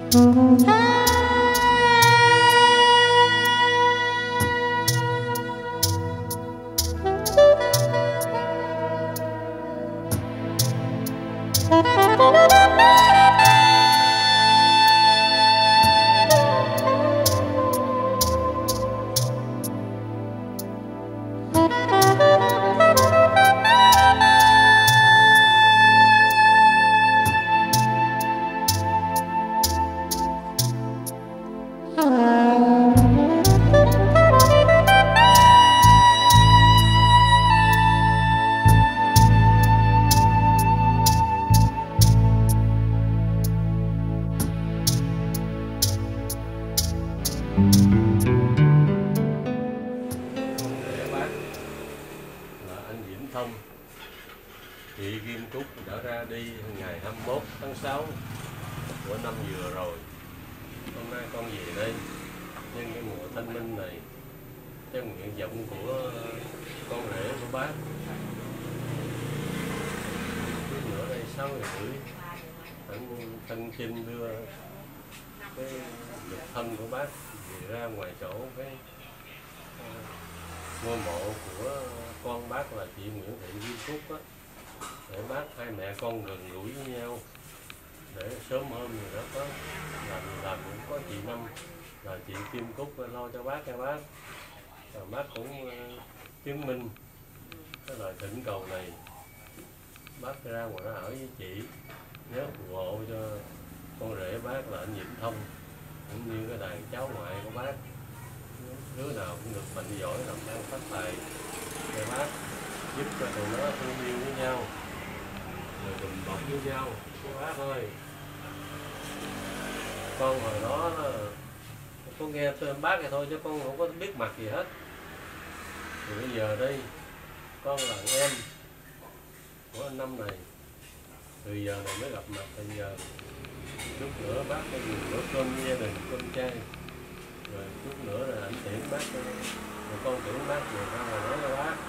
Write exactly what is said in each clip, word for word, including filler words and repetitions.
Chị Kim Cúc đã ra đi ngày hai mươi mốt tháng sáu của năm vừa rồi. Hôm nay con về đây nhân cái mùa thanh minh này, theo nguyện vọng của con rể của bác. Chút nữa đây sáu ngày rưỡi anh Thanh Trinh đưa cái lục thân của bác về ra ngoài chỗ cái ngôi mộ của con bác là chị Nguyễn Thị Kim Cúc á, để bác hai mẹ con gần gũi với nhau, để sớm hơn người đó có làm làm cũng có chị Năm là chị Kim Cúc lo cho bác cho bác, và bác cũng uh, chứng minh cái lời thỉnh cầu này. Bác ra ngoài đó ở với chị, nhớ phù hộ cho con rể bác là anh Vĩnh Thông, cũng như cái đàn cháu ngoại của bác, đứa nào cũng được mạnh giỏi làm ăn phát tài để bác, giúp cho tụi nó thương yêu với nhau, rồi đùm bọc với nhau với bác ơi. Con hồi đó con nghe tên bác này thôi chứ con không có biết mặt gì hết. Thì bây giờ đây con là em của anh Năm này, từ giờ này mới gặp mặt. Từ giờ chút nữa bác có dùng bữa cơm với gia đình cơm chay, rồi chút nữa là ảnh tiễn bác, rồi con tiễn bác về ra ngoài nói cho bác.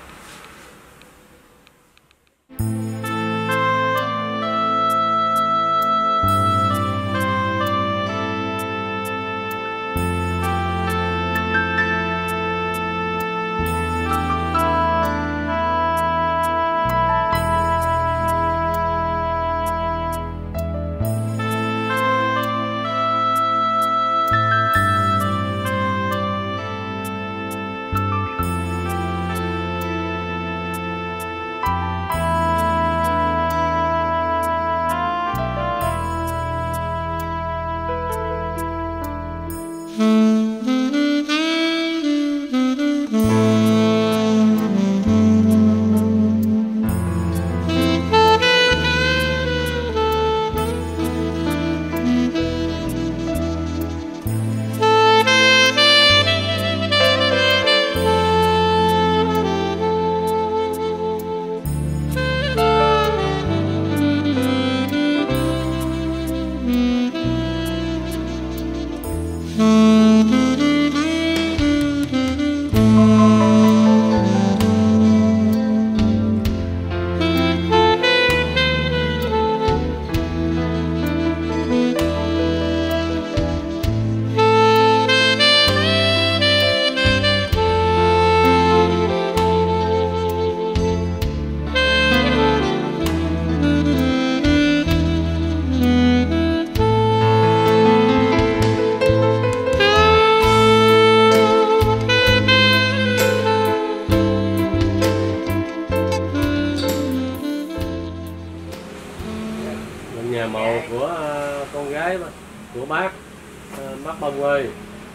Nhà mồ của con gái của bác, bác Bông ơi,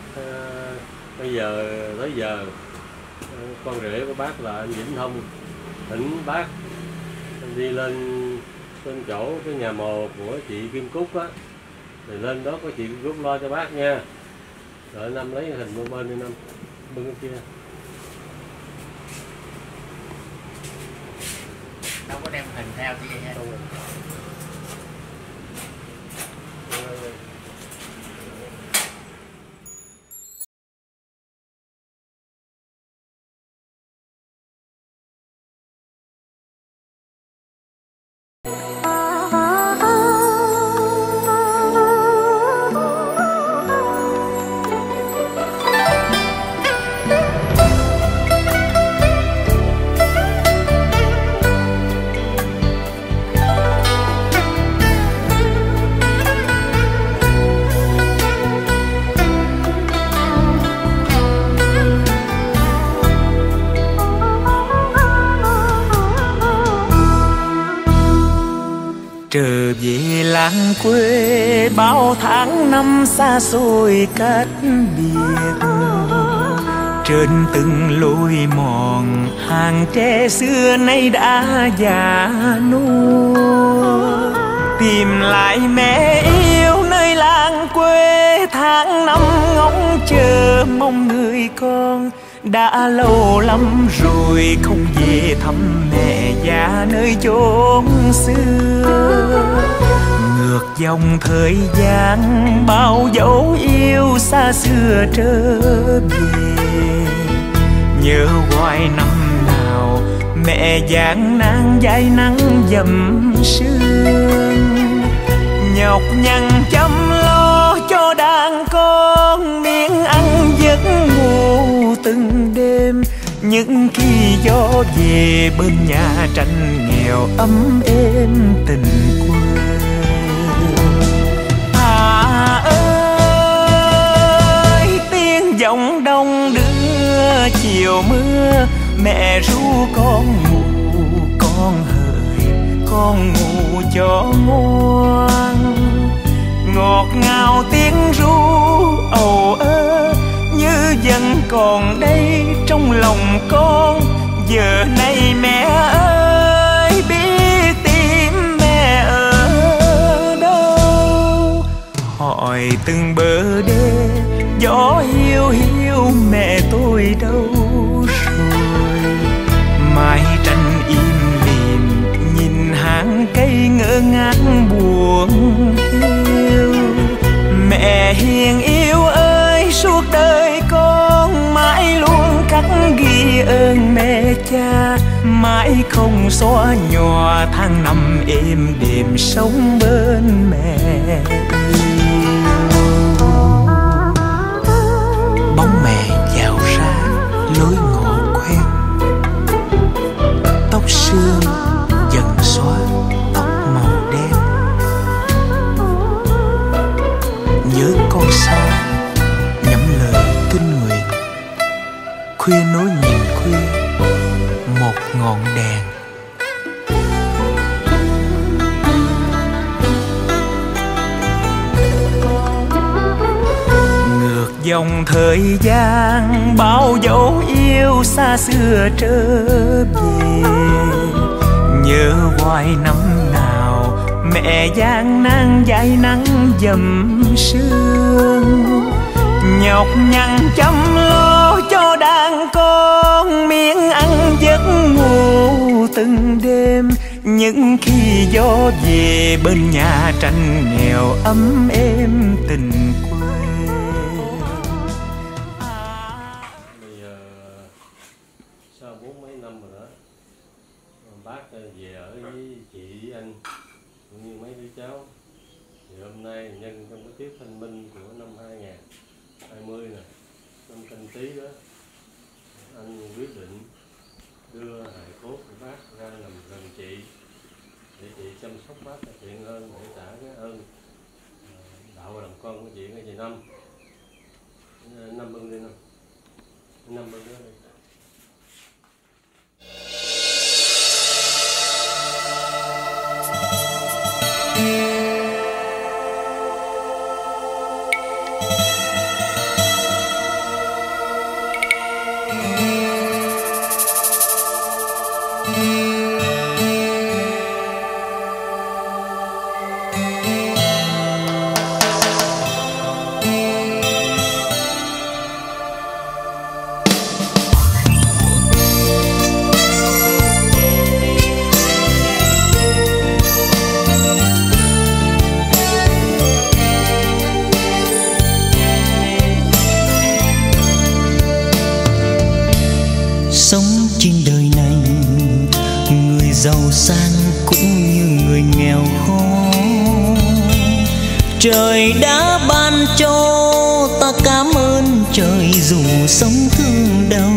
bây giờ tới giờ con rể của bác là anh Vĩnh Thông thỉnh bác đi lên trên chỗ cái nhà mồ của chị Kim Cúc á, thì lên đó có chị Kim Cúc lo cho bác nha. Rồi Năm lấy hình bên bên đi Năm, bên cái kia. Đâu có đem hình theo chị vậy ha. trở về làng quê bao tháng năm xa xôi cách biệt. Trên từng lối mòn hàng tre xưa nay đã già nua, tìm lại mẹ yêu nơi làng quê tháng năm ngóng chờ mong người con. Đã lâu lắm rồi không về thăm mẹ già nơi chốn xưa. Ngược dòng thời gian bao dấu yêu xa xưa trở về. Nhớ hoài năm nào mẹ gian nan dãi nắng dầm sương. Nhọc nhằn chăm lo cho đàn con miếng ăn giấc ngủ từng đêm. Những khi gió về bên nhà tranh nghèo ấm êm tình quê. À ơi tiếng giọng đông đưa chiều mưa. Mẹ ru con ngủ con hỡi con ngủ cho ngoan. Ngọt ngào tiếng ru ầu ơ như vẫn còn đây trong lòng con. Giờ này mẹ ơi biết tìm mẹ ở đâu. Hỏi từng bờ đê gió hiu hiu mẹ tôi đâu rồi. Mái tranh im lìm nhìn hàng cây ngỡ ngác buồn hiu. Mẹ hiền yêu ơi suốt đời con mãi luôn khắc ghi ơn mẹ cha. Mãi không xóa nhòa tháng năm êm đềm sống bên mẹ yêu. Bóng mẹ dạo ra lối ngõ quen. Tóc sương dần xóa tóc màu đen. Nhớ con xa nhắm lời kinh nguyện. Khuya nối nhìn khuya một ngọn đèn. Ngược dòng thời gian bao dấu yêu xa xưa trở về. Nhớ hoài năm nào mẹ gian nan dãi nắng dầm sương. Nhọc nhằn chăm lo cho đàn con miếng ăn giấc ngủ từng đêm. Những khi gió về bên nhà tranh nghèo ấm êm tình quê. Bây giờ sau bốn mấy năm rồi đó, bác về ở với chị với anh cũng như mấy đứa cháu. Thì hôm nay nhân trong cái tiết thanh minh của năm hai nghìn hai mươi nè, năm Canh Tý đó, anh quyết định đưa hài cốt của bác ra nằm gần chị để chị chăm sóc bác tiện hơn, để trả cái ơn đạo và làm con của chị ngay chị Năm. Năm bưng đi Năm, Năm bưng đi. Sống trên đời này, người giàu sang cũng như người nghèo khó. Trời đã ban cho ta cảm ơn trời dù sống thương đau.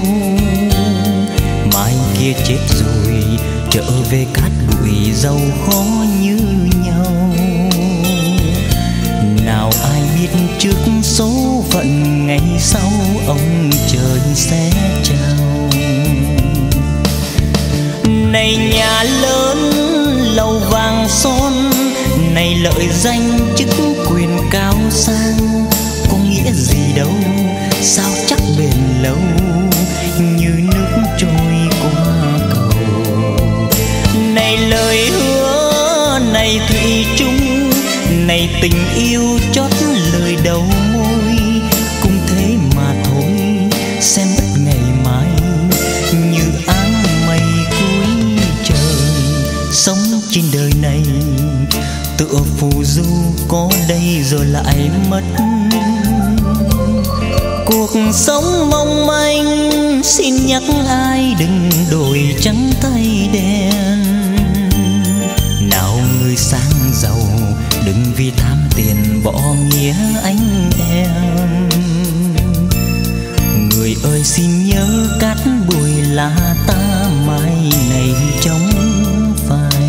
Mai kia chết rồi trở về cát bụi giàu khó như nhau. Nào ai biết trước số phận ngày sau ông trời sẽ trao. Này nhà lớn lầu vàng son lợi danh chức quyền cao sang có nghĩa gì đâu, sao chắc bền lâu như nước trôi qua cầu. Này lời hứa, này thủy chung, này tình yêu chót lời đầu môi, cũng thế mà thôi sẽ mất ngày mai như áng mây cuối trời. Sống trên đời này tựa phù du, có đây rồi lại mất. Cuộc sống mong manh xin nhắc ai đừng đổi trắng tay đen. Nào người sang giàu đừng vì tham tiền bỏ nghĩa anh em. Người ơi xin nhớ cát bụi là ta mai này trong phai.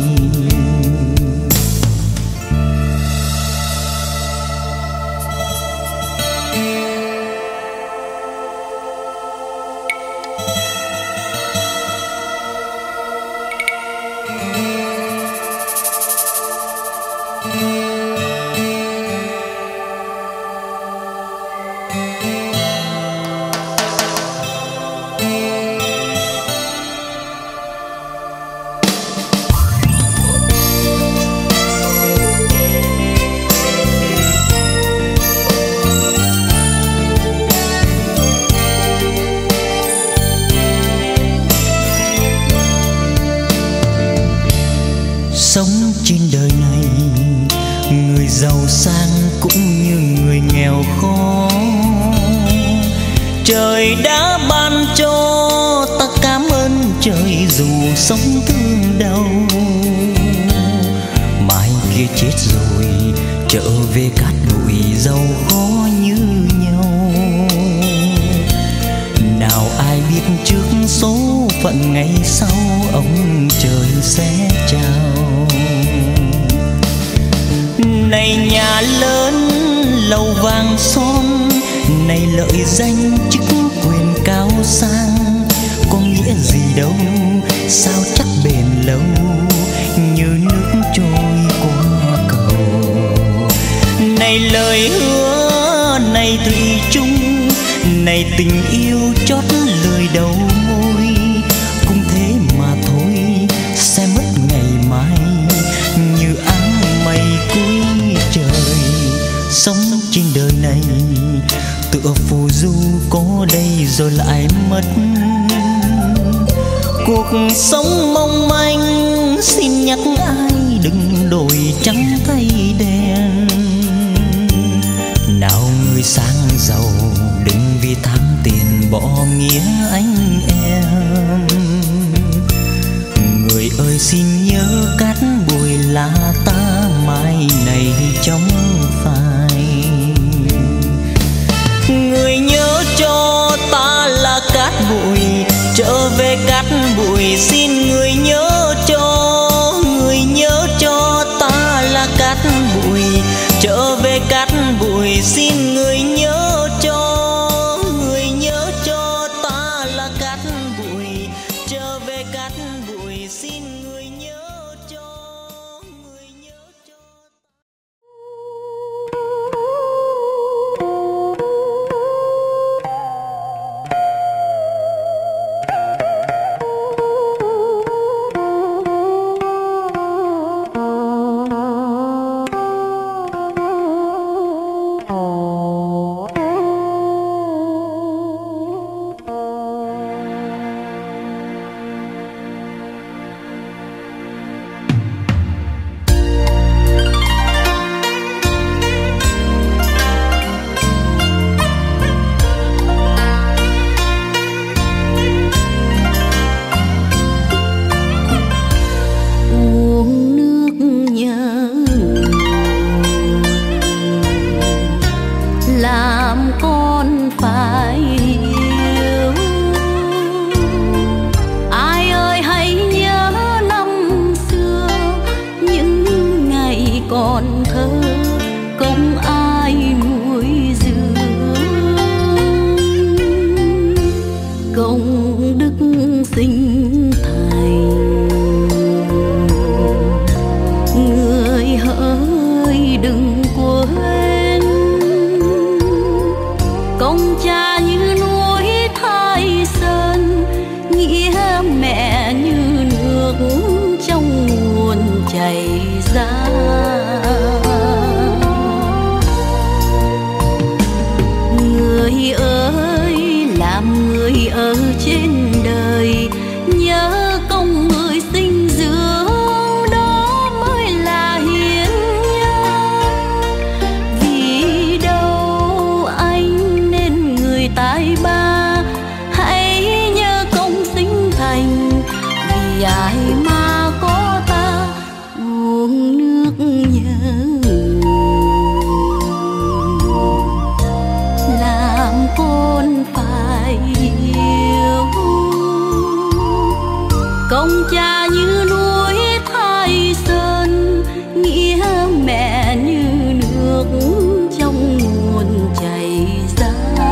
Sống trên đời này, người giàu sang cũng như người nghèo khó. Trời đã ban cho ta cảm ơn trời dù sống thương đau. Mai kia chết rồi trở về cát bụi giàu khó như nhau. Nào ai biết trước số phận ngày sau ông trời sẽ trao. Này nhà lớn lầu vàng son, này lợi danh chức quyền cao sang có nghĩa gì đâu, sao chắc bền lâu như nước trôi qua cầu. Này lời hứa, này thủy chung, này tình yêu chót lời đầu môi, cũng thế mà thôi sẽ mất ngày mai như áng mây cuối trời. Sống trên đời này tựa phù du, có đây rồi lại mất. Cuộc sống mong manh xin nhắc ai đừng đổi trắng thay đen. Nào người sang giàu đừng vì tham tiền bỏ nghĩa anh em. Người ơi xin nhớ cát bụi là ta mai này trong phai. Người nhớ cho ta là cát bụi, trở về cát bụi xin người nhớ cho. Người nhớ cho ta là cát bụi, trở về cát bụi xin người nhớ cho. Người nhớ cho ta là cát bụi, trở về cát bụi xin người nhớ cho. Người nhớ cho. sinh thành người hỡi chảy ra. Người ơi, làm người ở trên đời, nhớ công người sinh dưỡng, đó mới là hiến nhân. Vì đâu anh nên người tài ba, hãy nhớ công sinh thành. Vì ai mà có ta uống nước nhớ làm con phải hiểu. Công cha như núi Thái Sơn, nghĩa mẹ như nước trong nguồn chảy ra.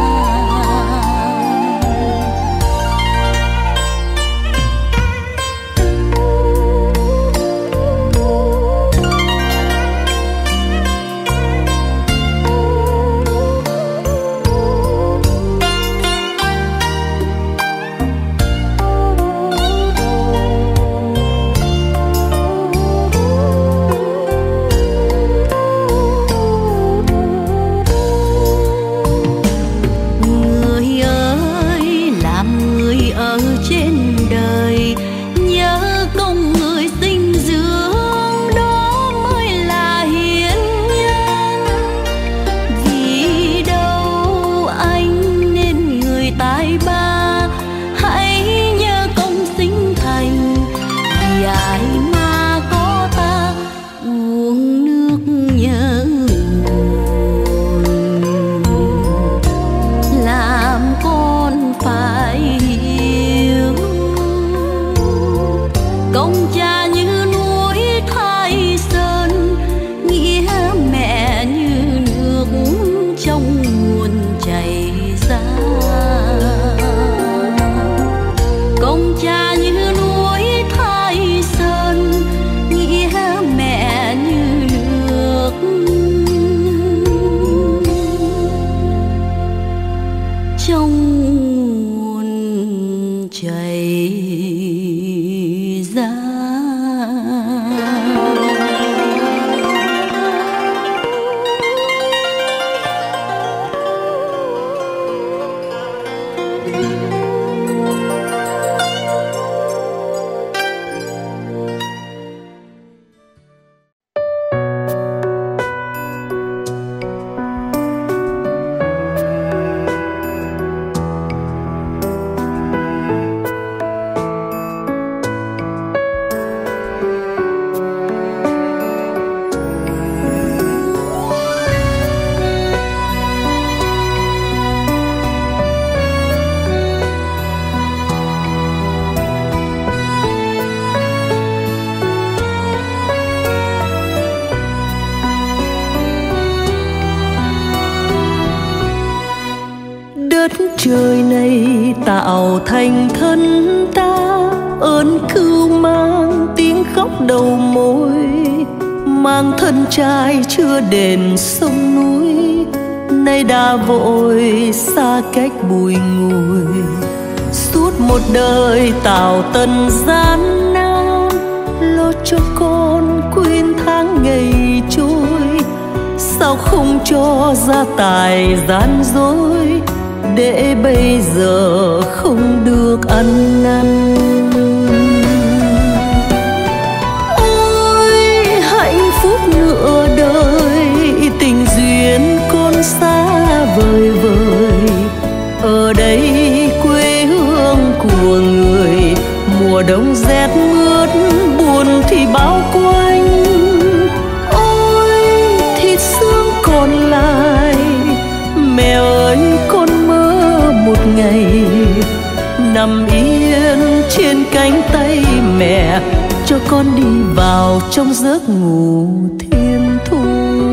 Trời này tạo thành thân ta, ơn cưu mang tiếng khóc đầu môi, mang thân trai chưa đền sông núi, nay đã vội xa cách bùi ngùi. Suốt một đời tạo tần gian nan, lo cho con quên tháng ngày trôi, sao không cho gia tài gian dối, để bây giờ không được ăn năn. Ôi hạnh phúc nửa đời, tình duyên con xa vời vời, ở đây quê hương của người, mùa đông rét mướt buồn thì bao quanh. Ôi thịt xương còn lại, mẹ ơi con một ngày nằm yên trên cánh tay mẹ, cho con đi vào trong giấc ngủ thiên thu.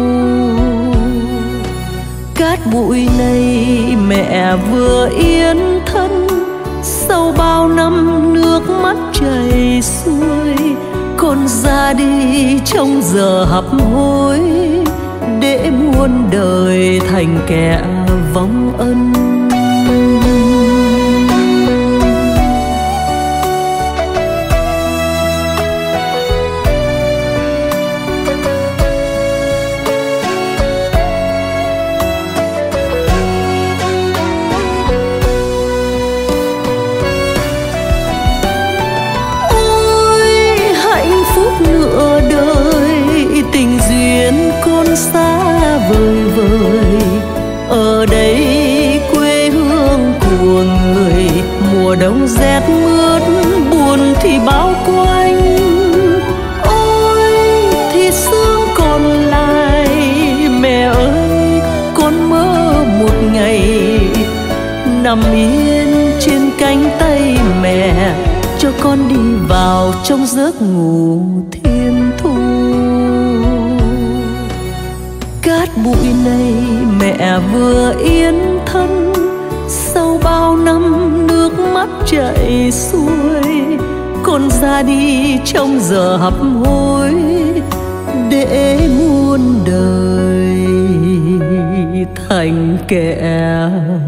Cát bụi này mẹ vừa yên thân, sau bao năm nước mắt chảy xuôi, con ra đi trong giờ hấp hối, để muôn đời thành kẻ vong ân. non xa vời vời. Ở đây quê hương của người, mùa đông rét mướt buồn thì bao quanh. Ôi thì sương còn lại, mẹ ơi con mơ một ngày nằm yên trên cánh tay mẹ, cho con đi vào trong giấc ngủ thiên thu. Cát bụi này mẹ vừa yên thân, sau bao năm nước mắt chảy xuôi, con ra đi trong giờ hấp hối để muôn đời thành kẻ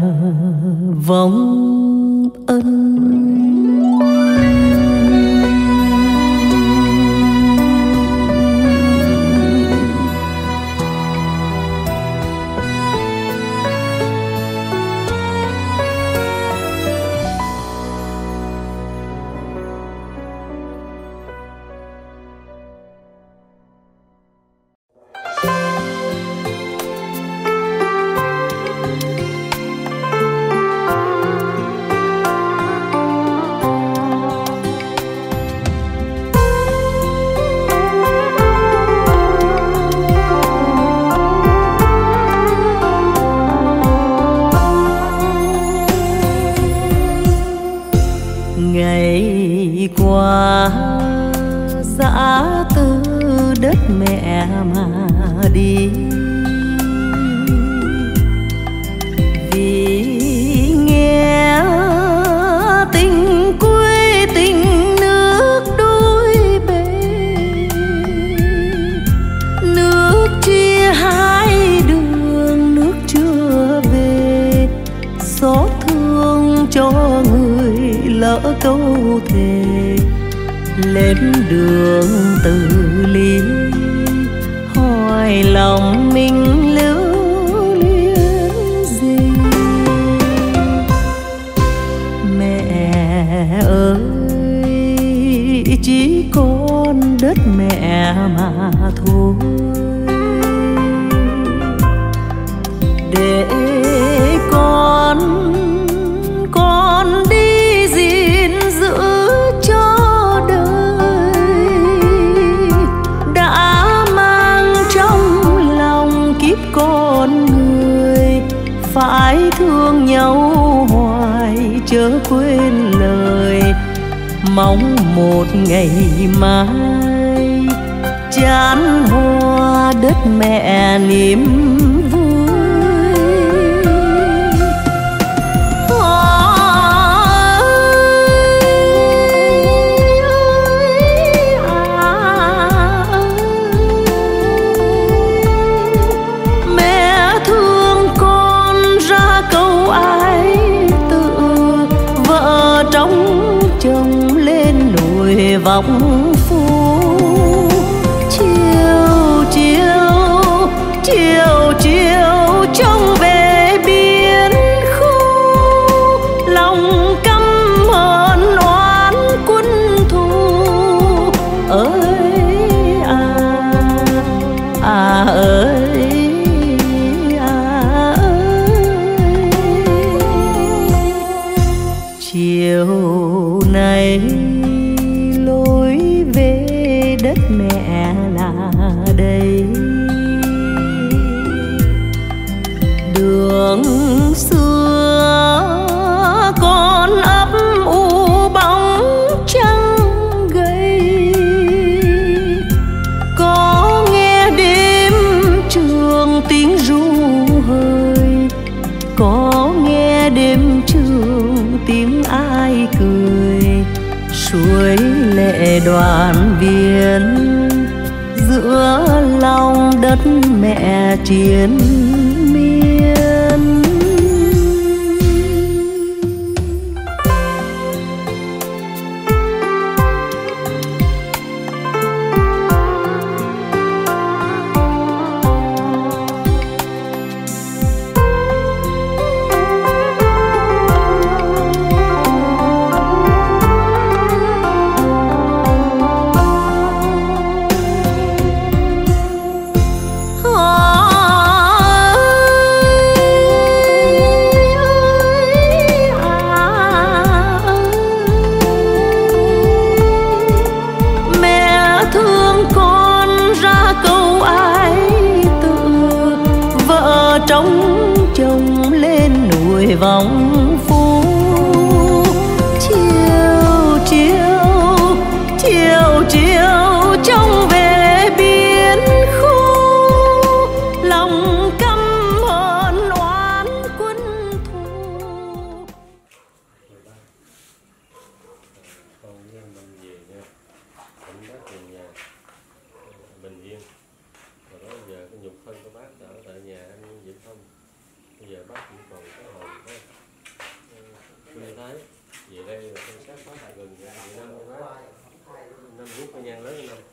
vong ân. Ngày qua dã từ đất mẹ mà đi, vì nghe tình quê tình nước đôi bề, nước chia hai đường nước chưa về, xót thương cho người lỡ câu thề lên đường từ ly, hỏi lòng mình lưu luyến gì. Mẹ ơi chỉ còn đất mẹ mà thôi, để con con đi gìn giữ cho đời, đã mang trong lòng kiếp con người, phải thương nhau hoài chớ quên lời, mong một ngày mai chán hoa đất mẹ niềm vui. Vọng phố chiều chiều chiều chiều trông về biển khô, lòng căm hờn oán quân thù ơi à à ơi à ơi. Chiều này đất mẹ là đây, đường xưa con ấp u bóng trăng gầy, có nghe đêm trường tiếng ru hơi, có nghe đêm trường tiếng ai cười, suối lệ đoàn viên giữa lòng đất mẹ chiến miên. Oh về vòng phố. Chiều chiều chiều chiều trông về biển khô, lòng căm hờn oán quân thù. Con với mình về nha, cũng bác về nhà bình yên. Rồi đó giờ cái nhục thân của bác ở tại nhà anh Vĩnh Thông, bây giờ bác chỉ còn có hồn thôi. Như thế về đây là con sát bác gần vậy năm bác năm rút cái nhang lớn năm.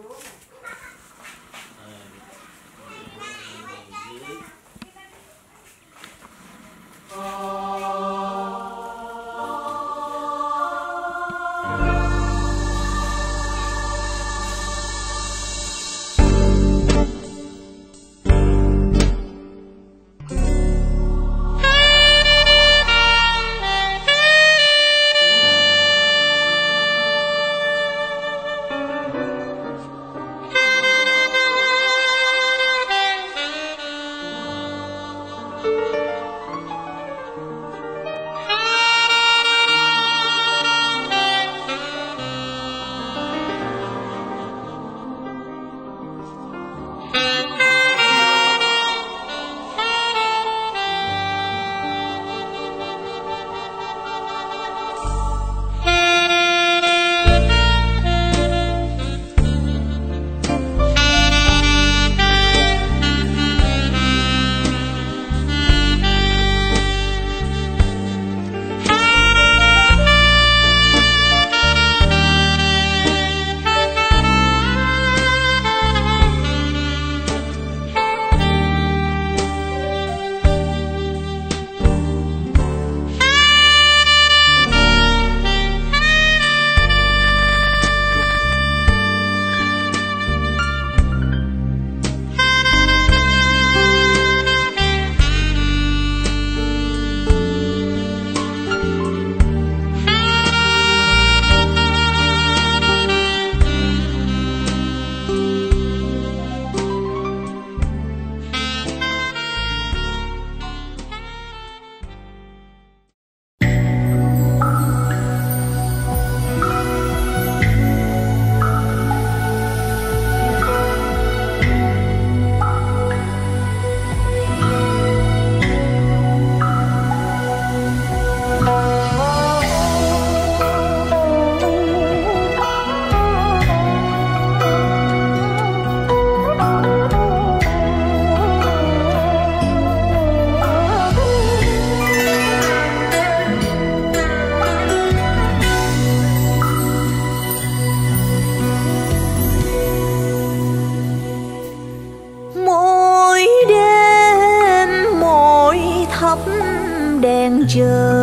đèn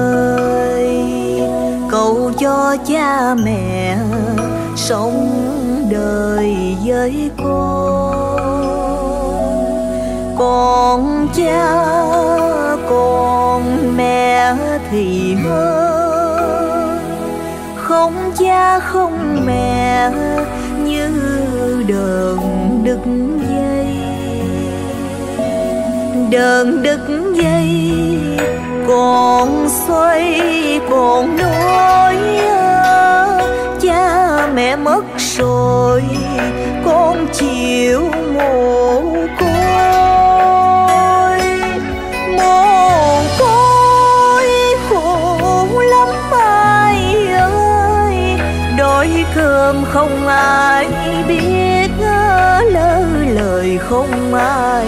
trời, cầu cho cha mẹ sống đời với con. Còn cha còn mẹ thì hơn, không cha không mẹ như đờn đứt dây. Đờn đứt dây còn xoay còn nói, cha mẹ mất rồi con chịu mồ côi. Mồ côi khổ lắm ai ơi, đói cơm không ai biết, lỡ lời không ai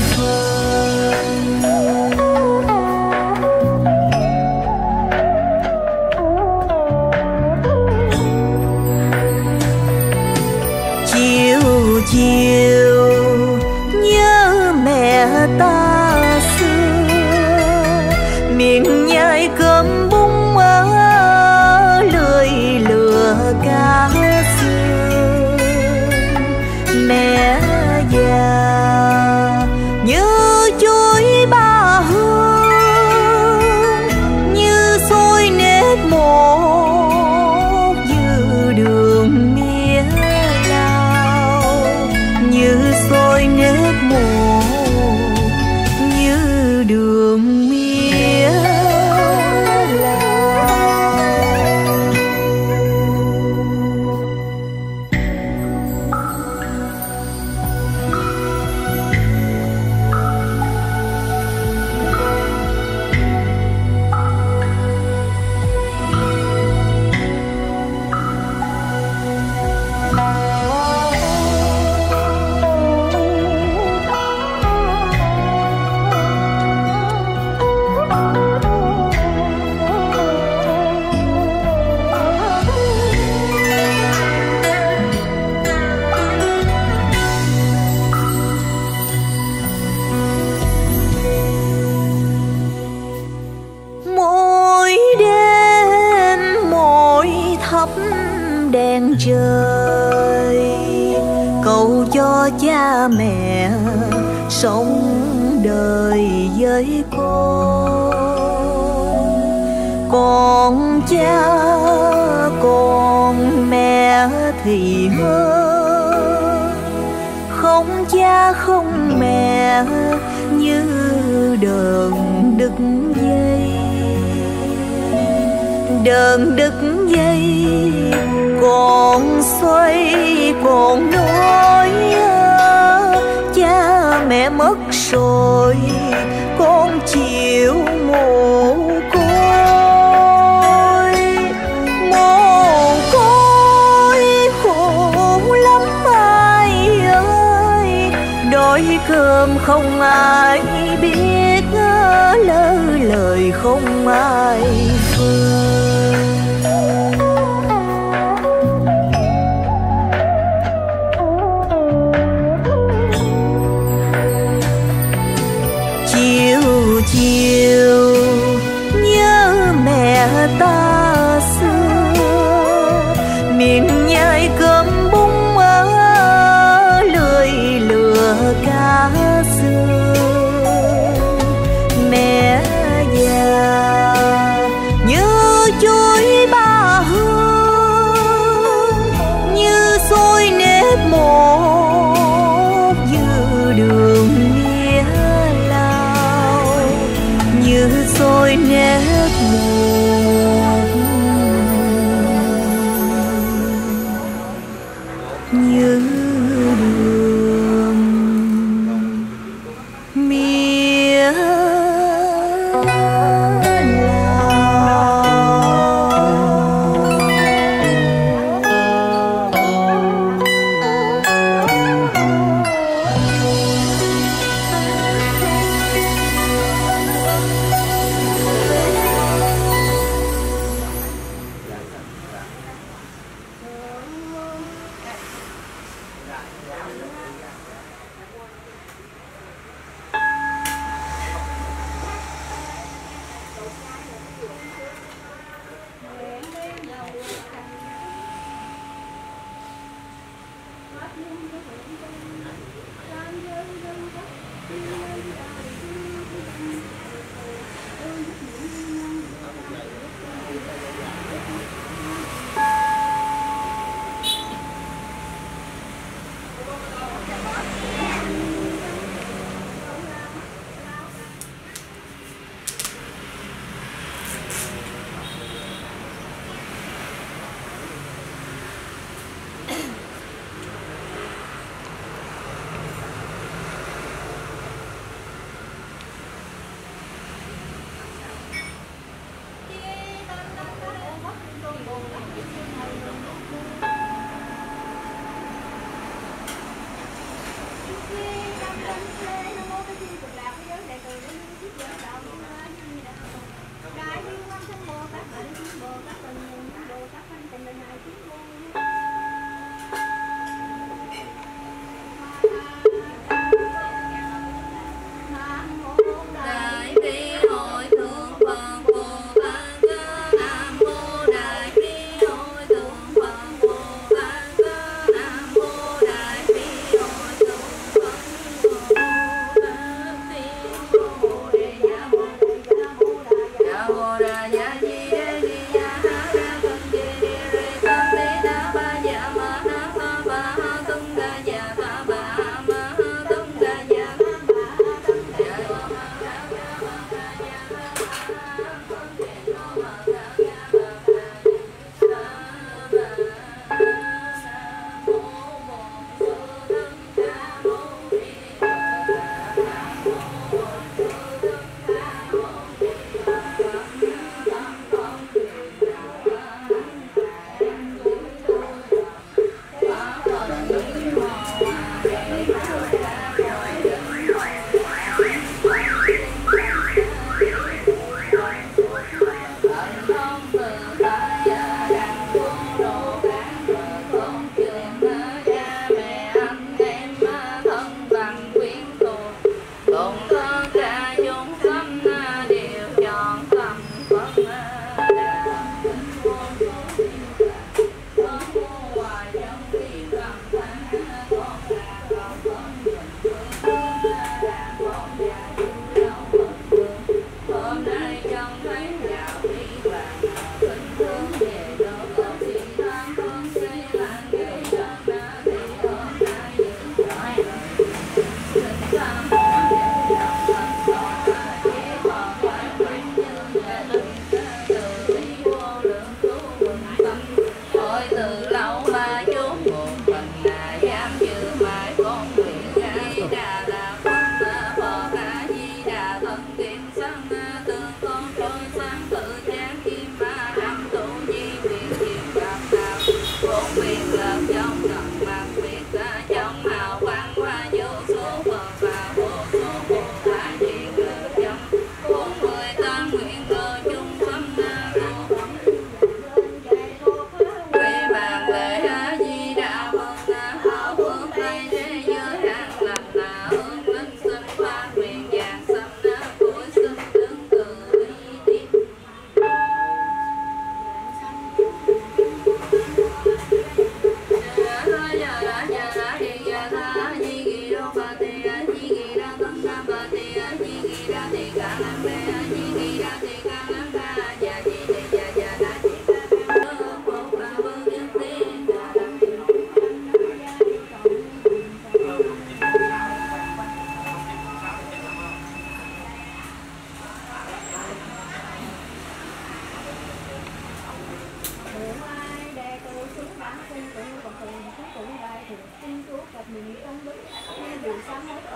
chiều nhớ mẹ ta xưa, miệng nhai cơm bún ở lưỡi lửa cá xưa. Mẹ già như chuối ba hương, như xôi nếp một dư đường mía lao, như xôi nếp một đèn trời, cầu cho cha mẹ sống đời với con. Còn cha còn mẹ thì hơn, không cha không mẹ như đờn đứt dây. Đờn đứt dây còn xoay còn nói, cha mẹ mất rồi con chịu mồ côi. Mồ côi khổ lắm ai ơi, đói cơm không ai biết, lỡ lời không ai phương. Chiều nhớ mẹ ta xưa, miệng nhai cơm bún ở lưỡi lửa cá xưa. Mẹ già như chuối ba hương, như xôi nếp một dư đường nghĩa lao, như xôi nếp một như đường mía lao. Ra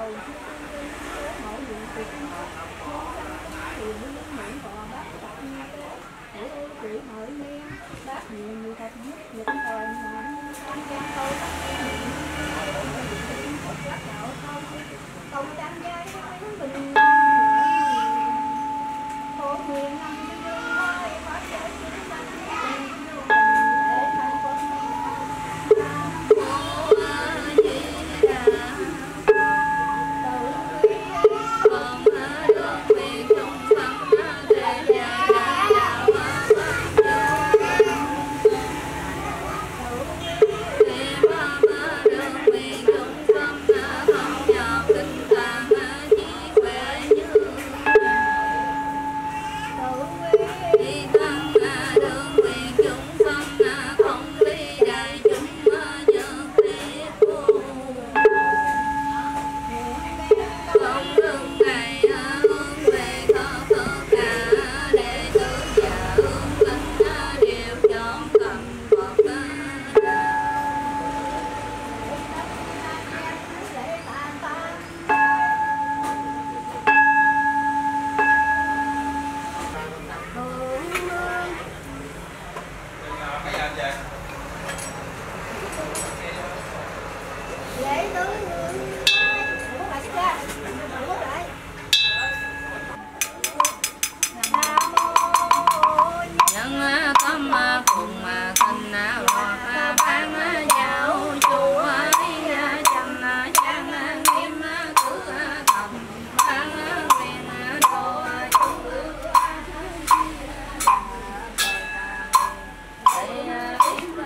Hãy subscribe cho kênh Ghiền Mì Gõ để không bỏ lỡ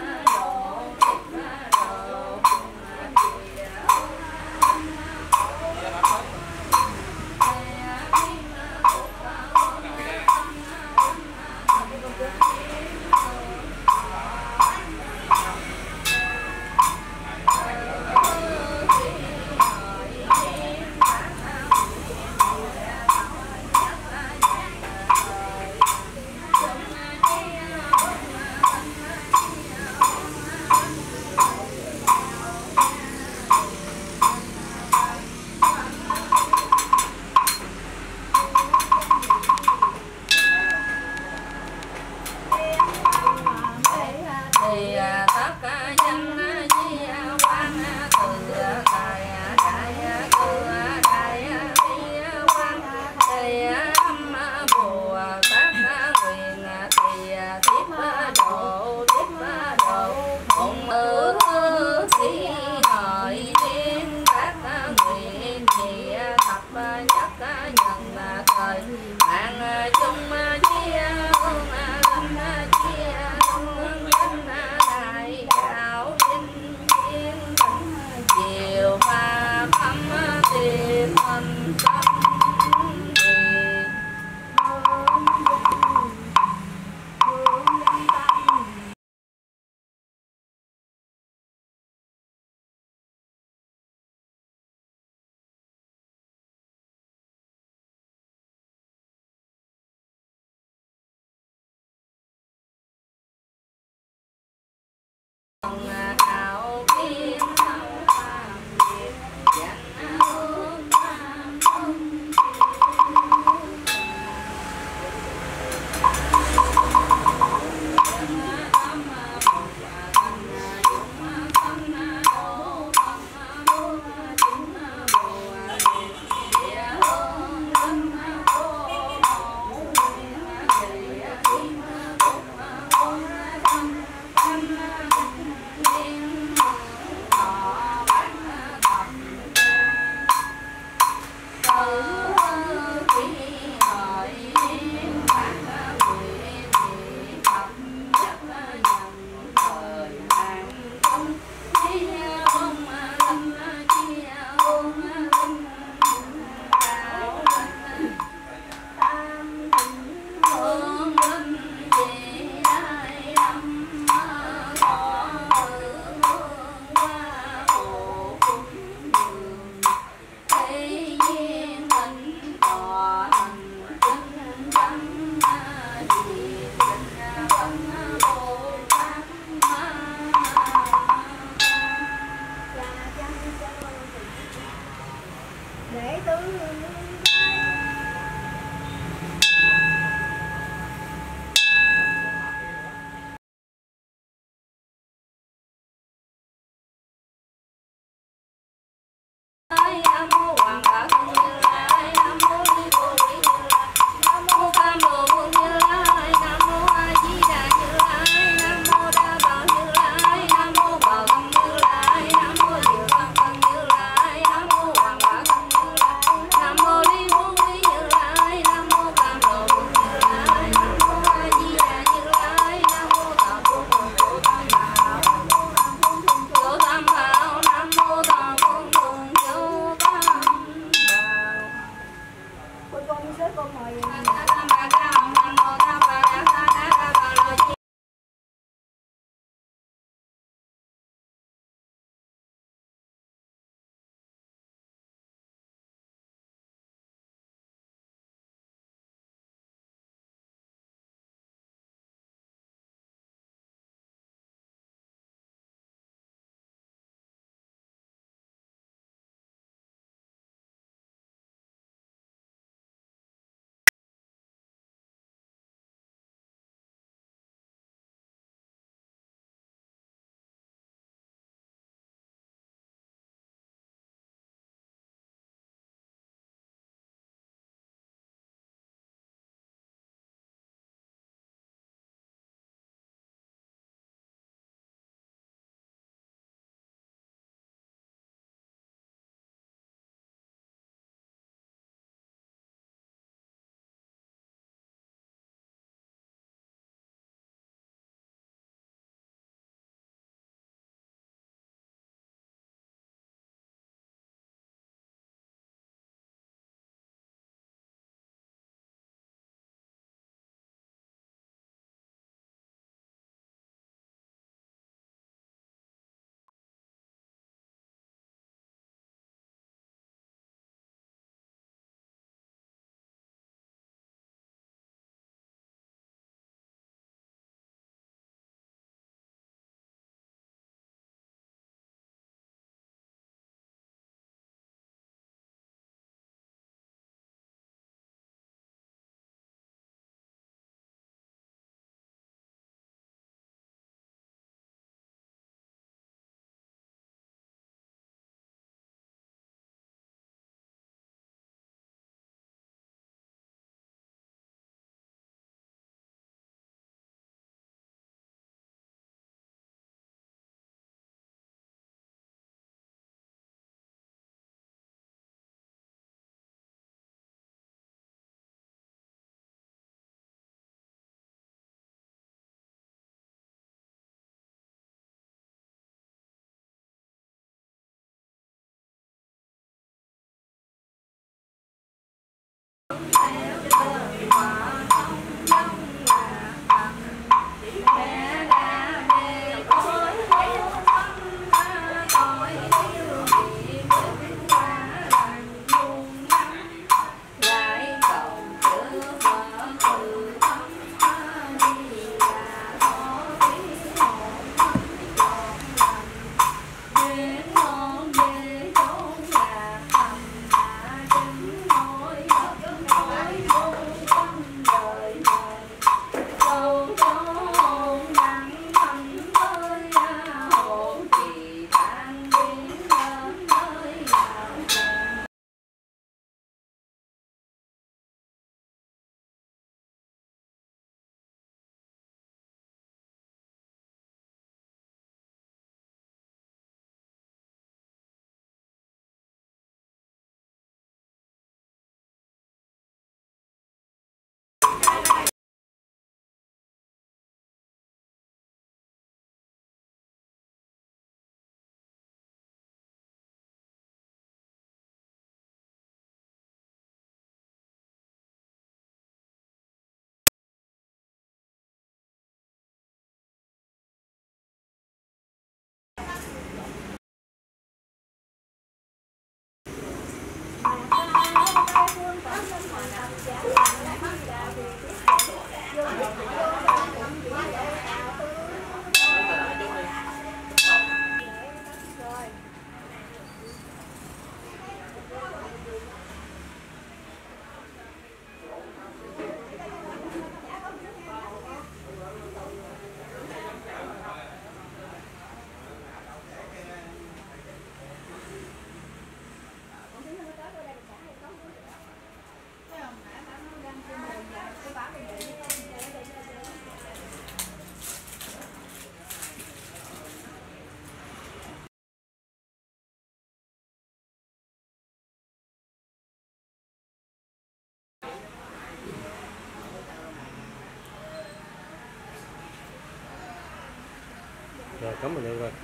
Rồi cắm vào đây rồi.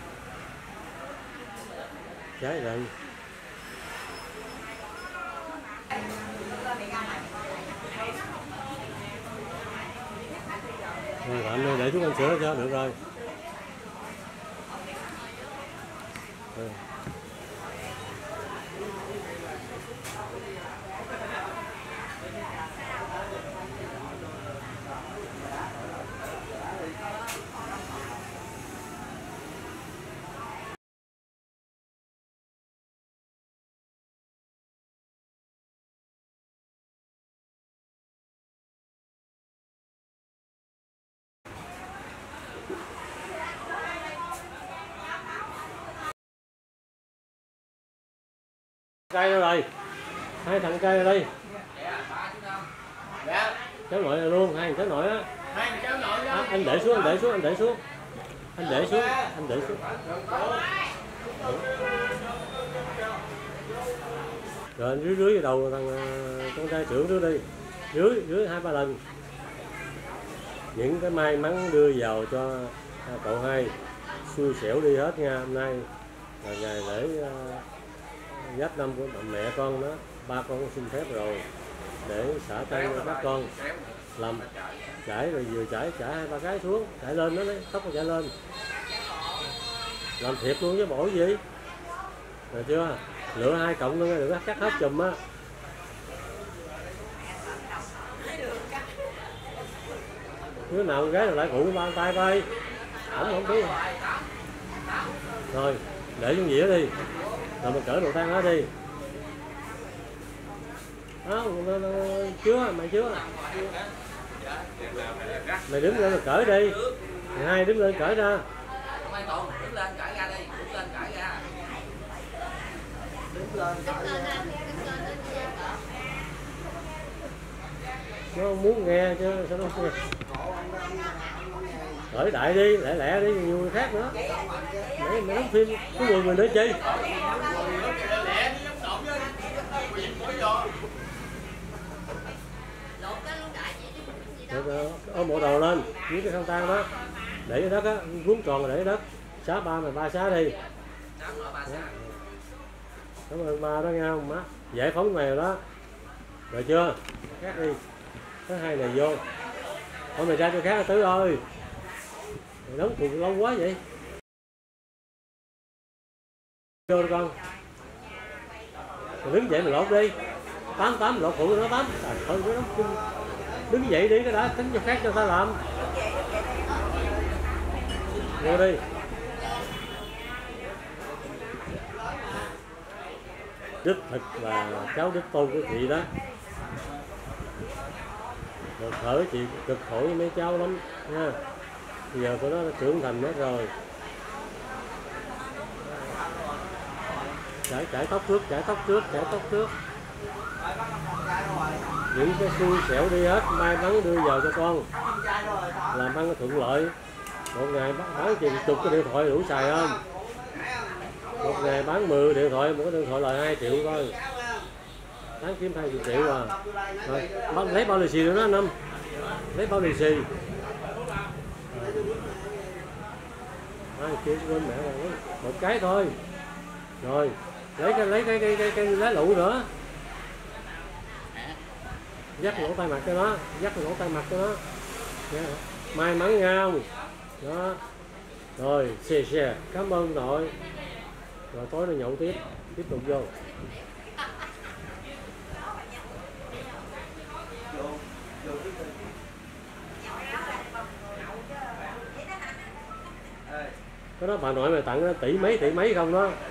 Trái lên. Rồi tạm đây để chúng anh sửa cho được rồi. Rồi. Cây đâu rồi? Hai thằng cây ở đây. Cháu nội này luôn, hai thằng cháu nội á. À, anh để xuống, anh để xuống, anh để xuống. Anh để xuống, anh để xuống. Rồi anh rưới rưới vào đầu thằng con trai trưởng trước đi. Rưới, rưới hai ba lần. Những cái may mắn đưa vào cho cậu hai xui xẻo đi hết nha. Hôm nay là ngày lễ Giáp năm của mẹ con đó, ba con cũng xin phép rồi để xả tay cho các con làm chải, rồi vừa chải chải hai ba cái xuống, chải lên đó đấy, tóc chải lên, làm thiệt luôn chứ bổ gì, được chưa? Lựa hai cộng nữa đừng có cắt hết chùm á. Đứa nào con gái nào lại phụ ba tay bay, không không biết. Rồi để xuống dĩa đi. Rồi mình cởi đồ tang đó đi. Đó, chưa, mày chưa. Mày đứng lên rồi cởi đi. Mày hai đứng lên cởi ra. Đứng lên cởi ra đi, đứng lên cởi ra. Đứng lên cởi ra. Nó không muốn nghe chứ sao nó không nghe. Cởi đại đi, lẹ lẹ đi, nhiều người khác nữa. Mày mày đóng phim cái quần mình để chi? Ôm bộ đầu lên, với cái khăn tang đó, để cái đất á, vuông tròn rồi để cái đất, xá ba mày ba xá đi. Cảm ơn ba đó nghe không má, giải phóng mày rồi đó. Rồi chưa? Khác đi. Thứ hai này vô. Thôi mày ra cho khác Tứ ơi. Mày đóng cùng lâu quá vậy. Vô con. Mày đứng dậy mày lột đi. Tám tám lột phụ nó tám. Trời ơi cái đóng chung. Đứng dậy đi cái đã tính cho khác cho ta làm. Vô đi. Đích thực là cháu đích tôn của chị đó. Rồi thở chị cực khổ với mấy cháu lắm nha. Bây giờ tụi nó đã trưởng thành hết rồi. Chải chải tóc trước, chải tóc trước, chải tóc trước. Những cái xui xẻo đi hết, may mắn đưa vào cho con. Làm ăn thuận lợi. Một ngày bán chừng chục cái điện thoại đủ xài không? Một ngày bán mười điện thoại, một cái điện thoại lời hai triệu coi. Tháng kiếm hai triệu à. Rồi, lấy bao lì xì nữa đó anh Năm. Lấy bao lì xì. Hai triệu quên mẹ rồi. Một cái thôi. Rồi, lấy cái lấy cái cái cái, cái lá lụ nữa. Dắt lỗ tay mặt cho nó, dắt lỗ tay mặt cho nó. May mắn nhau. Đó. Rồi, xè xè, cảm ơn nội. Rồi tối nó nhậu tiếp, tiếp tục vô. Cái đó bà nội mày tặng đó, tỷ mấy tỷ mấy không đó.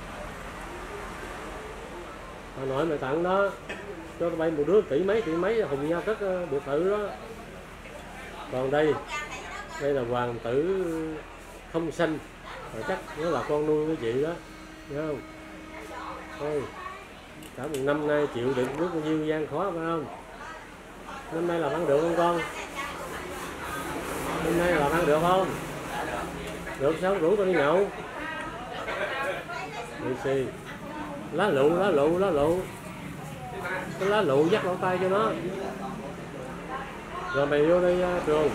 Bà nội mày tặng đó, cho bay một đứa tỷ mấy tỷ mấy hùng nhau cất biệt thự đó. Còn đây, đây là hoàng tử không xanh, rồi chắc nó là con nuôi của chị đó, thấy không? Thôi, cả một năm nay chịu đựng biết bao nhiêu gian khó phải không? Năm nay làm ăn được không con? Năm nay làm ăn được không? Được sao rủ tao đi nhậu? Đi xì. Lá lụ, lá lụ, lá lụ. Cái lá lụ dắt lỗ tay cho nó. Rồi mày vô đây uh, Trường.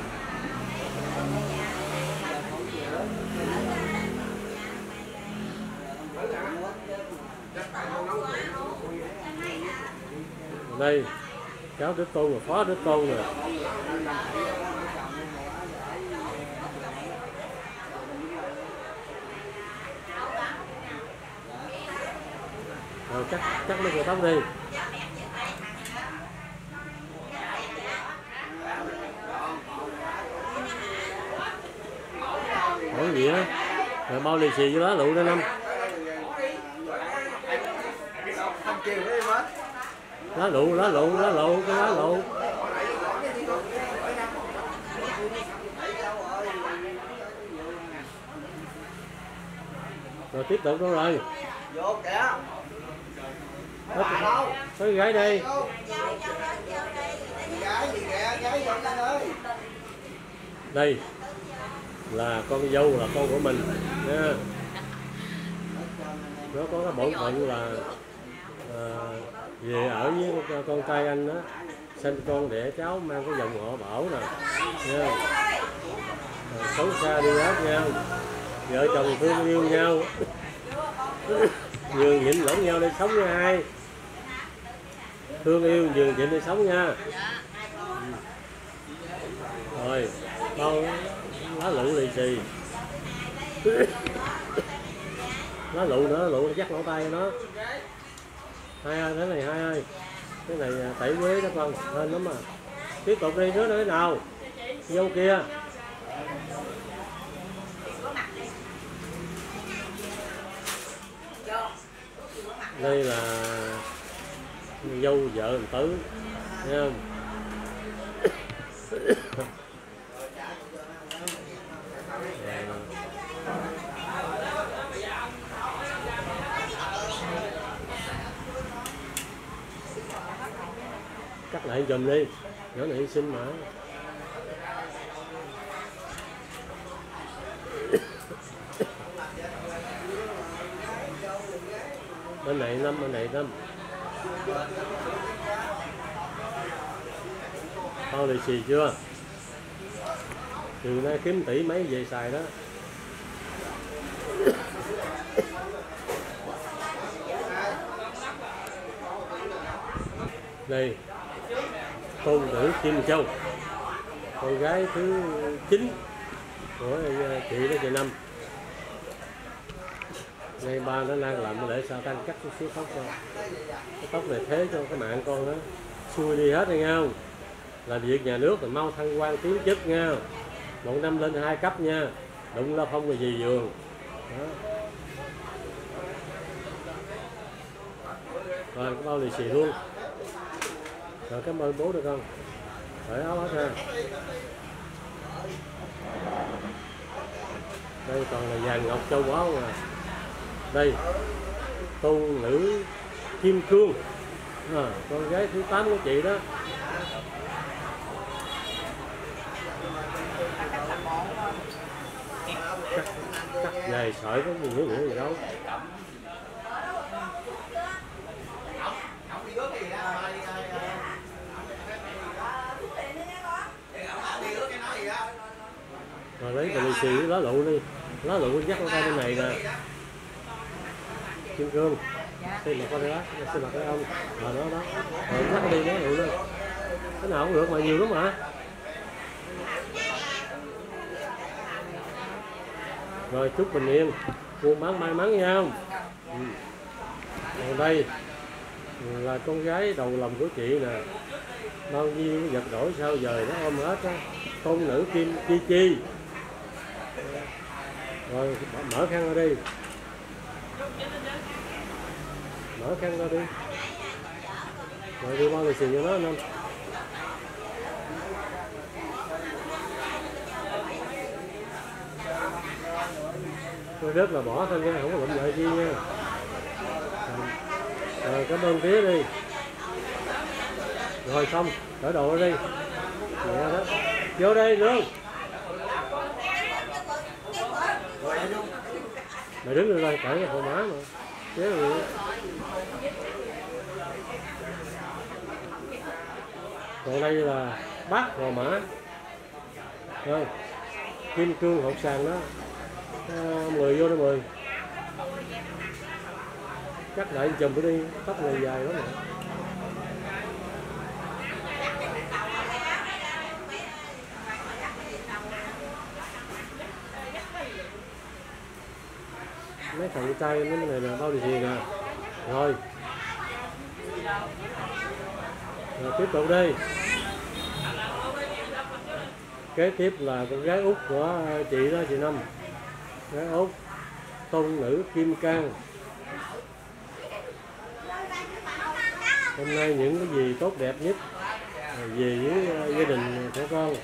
Đây, cháu đích tôn rồi, phó đích tôn rồi. Rồi cắt cắt mấy cái tóc đi. Hỏi gì á? Rồi bao lì xì với lá lụ đây Năm. Lá lụ, lá lụ, lá lụ, cái lá lụ. Rồi tiếp tục đâu rồi? Vô kìa. Tới gái đây. Gái gì kìa, gái vô lên ơi. Đây là con dâu là con của mình nha. Nó có cái bổn phận là à, về ở với con, con trai anh đó, sinh con đẻ cháu mang cái dòng họ Bảo nè nha. À, xấu xa đi hết nhau, vợ chồng thương yêu nhau, nhường nhịn lẫn nhau để sống với ai, thương yêu nhường nhịn để sống nha. Rồi bao lá lụ lì xì. Lá lụ nữa, lụ nó dắt lỗ tay nó. Hai ơi, cái này hai ơi. Cái này tẩy quế đó con, hên lắm à. Tiếp tục đi nữa nữa nào. Vô kia. Đây là dâu vợ thằng Tứ, thấy không? Cắt lại giùm đi, nhỏ này hy sinh mà. Bên này năm, bên này năm. Bao lì xì chưa? Từ nay kiếm tỷ mấy về xài đó. Đây tôn nữ Kim Châu, con gái thứ chín của chị đó, chị Năm. Ngay ba nó đang làm để sao tăng cắt chút xíu tóc cho cái tóc này thế cho cái mạng con đó xuôi đi hết, nghe không? Là việc nhà nước thì mau thăng quan tiến chức nha, một năm lên hai cấp nha, đụng lao không là gì giường đó. Rồi cái bao lì xì luôn. Rồi cảm ơn bố được không? Cởi áo hết ha. Đây còn là vàng ngọc châu báu nè. Đây tôn nữ Kim Cương, à, con gái thứ tám của chị đó. Cắt, cắt dài sợi có gì nữa nữa gì đâu. Rồi lấy cái lì xì lá lụ đi, lá lụ dắt qua bên này nè. Kim Cương, xin mặt qua đây đó, xin mặt đây ông, rồi đó đó, rồi dắt đi lá lụ lên, cái nào cũng được mà nhiều lắm mà. Rồi chúc bình yên, buôn bán may mắn nha không? Ừ. Còn đây là con gái đầu lòng của chị nè, bao nhiêu vật đổi sao giờ nó ôm hết á, tôn nữ Kim Chi Chi. Rồi mở khăn ra đi, mở khăn ra đi, rồi đi bao lì xì cho nó anh. Tôi rất là bỏ thôi nha, không có lụm lại chi nha. Rồi cảm ơn tía đi. Rồi xong, cởi đồ ra đi. Nhẹ đó. Vô đây luôn. Mày đứng lên đây, cởi cái hồ má mà. Chế rồi. Còn đây là bát hồ mã. Rồi. Kim Cương hột sàn đó. À, mười vô đó mười. Cắt lại chùm cái đi, tóc này dài lắm rồi. Mấy thằng trai mấy này là bao lì xì nè. Rồi. Rồi tiếp tục đi. Kế tiếp là con gái út của chị đó, chị Năm. Gái út tôn nữ Kim Cang. Hôm nay những cái gì tốt đẹp nhất về với gia đình của con.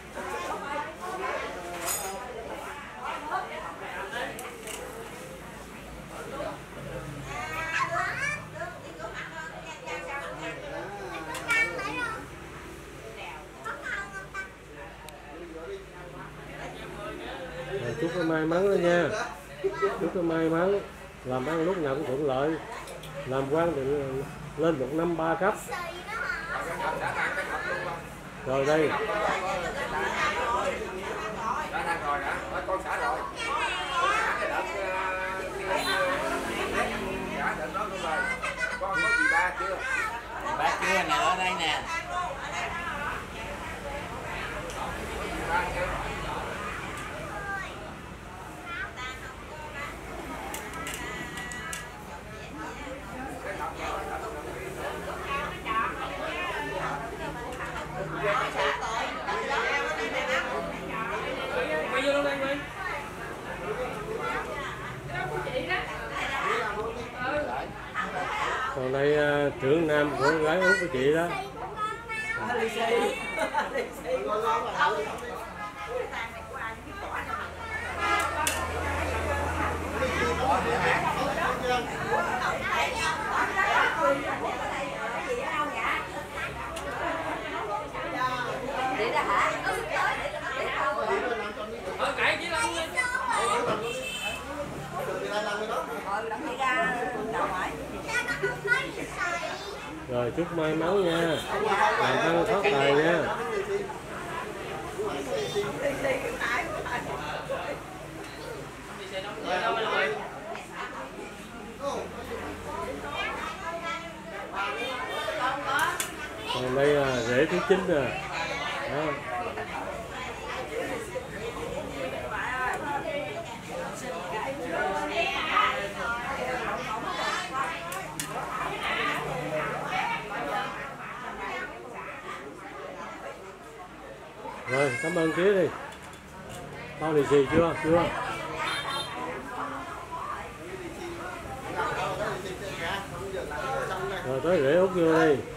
Rồi, chúc cái may mắn đó nha, chúc cái may mắn, làm ăn lúc nào cũng thuận lợi, làm quan thì lên một năm ba cấp. Rồi đây con xả rồi. Con có gì ba chưa? Ba chưa nè, ở đây nè. Còn đây uh, trưởng nam của gái út của chị đó. Rồi chúc may mắn nha, làm ăn phát tài nha. rễ thứ chín nè. Đó. Rồi, cảm ơn tía đi. Bao lì xì chưa? Chưa. Rồi tới rễ út vô đi.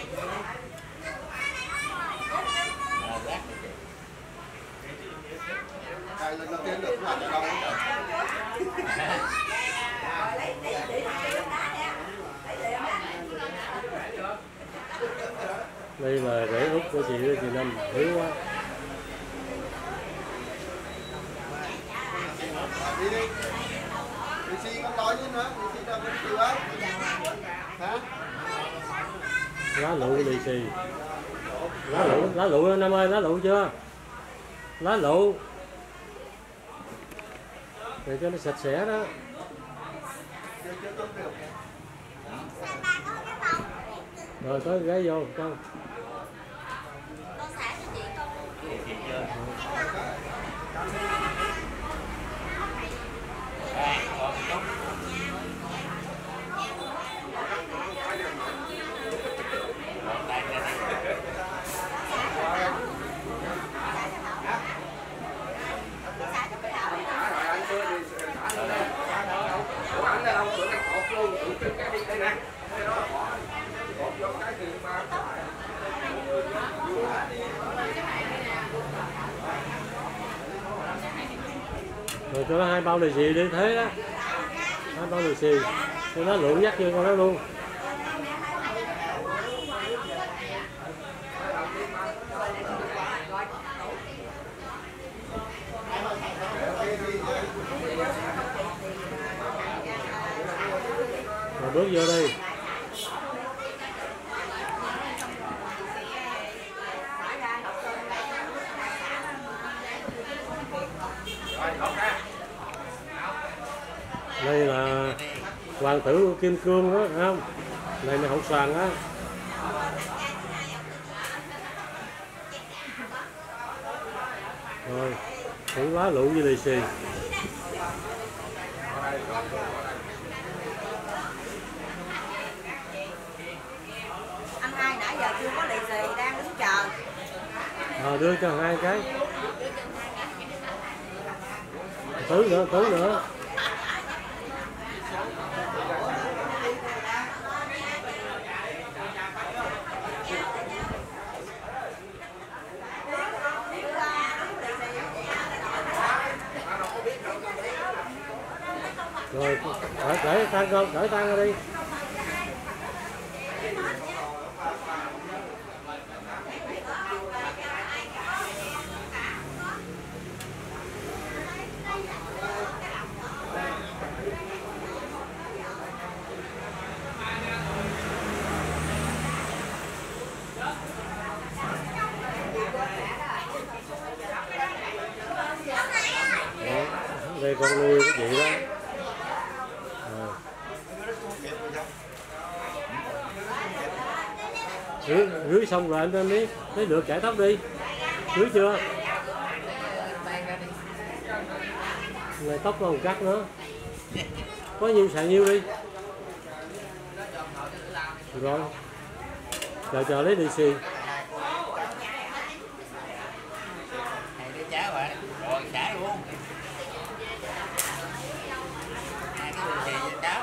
Đây là rễ út của chị chị Năm, hiếu quá. Đi đi. Đi xi con nói chứ nữa, đi xi đâu có chịu á. Hả? Lá lụ lì xì. Lá lụ, lá lụ Năm ơi, lá lụ chưa? Lá lụ. Để cho nó sạch sẽ đó. Rồi tới ghé vô con. Rồi cho nó hai bao lì xì đi thế đó. Hai bao lì xì. Cho nó lượn dắt vô con đó luôn. Rồi bước vô đi. Đây là hoàng tử Kim Cương đó, thấy không? Này là hậu xoàn á. Rồi, cũng lá lụ với lì xì. Anh hai nãy giờ chưa có lì xì, đang đứng chờ. Ờ, đưa cho hai cái. Tứ nữa, tứ nữa. Rồi, để, để tan con, để tan ra đi. Đây con nuôi cái chị đó. À. Rưới, rưới xong rồi anh đi, lấy lượt chải tóc đi. Rưới chưa? Này tóc còn cắt nữa. Có nhiêu xài nhiêu đi. Rồi. Chờ chờ lấy lì xì. Cháo rồi, rồi cháo luôn. Hai cái lì xì với cháo.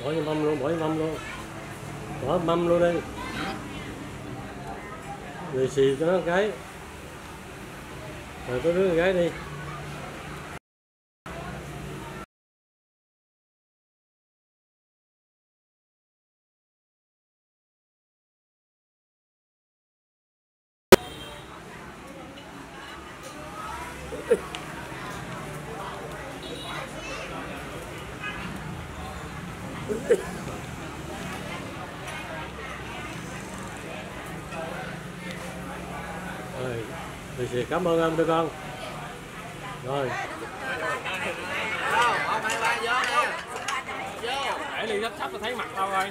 Bỏ vô mâm luôn, bỏ vô mâm luôn. Bỏ mâm luôn đi. Lì xì cho nó cái. Rồi có đứa gái đi. Rồi, lì xì cảm ơn anh đưa con. Rồi. Để ly sắp sắp tôi thấy mặt tao rồi.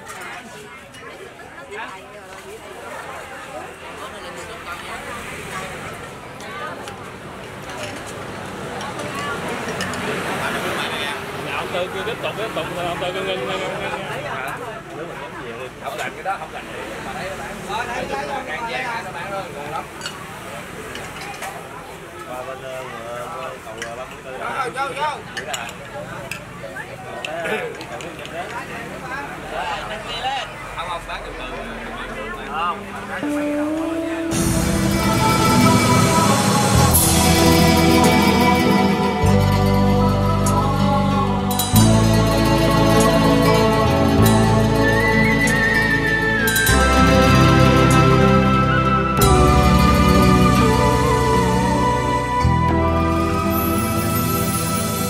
Ông Tư kêu tiếp tục tiếp tục ông Tư kêu ngưng ngưng ngưng. Nếu mà giống nhiều không lành cái đó không lành thì mà thấy nó bán. Ờ đây đây đây càng vàng nó bán rồi ngon lắm. Qua bên cầu ba mươi tư. Vô vô vô. Vậy là. Không không bán từ từ. Không.